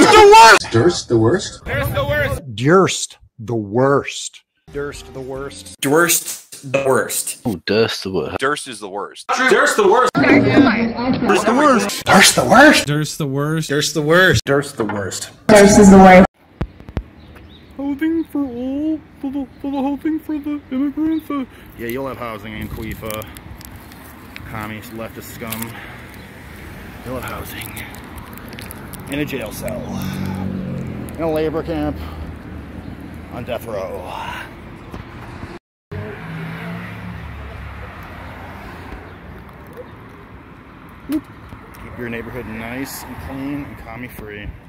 Durst the worst? Durst the worst. Durst the worst. Durst the worst. Durst the worst. Oh, Durst the worst. Durst is the worst. Durst the worst. Durst the worst. Durst the worst. Durst the worst. Durst the worst. Durst the worst. Durst is the worst. Housing for all, for the housing for the immigrants. Yeah, you'll have housing in Queefa. Communist leftist scum. You'll have housing. In a jail cell. In a labor camp. On death row. Keep your neighborhood nice and clean and commie free.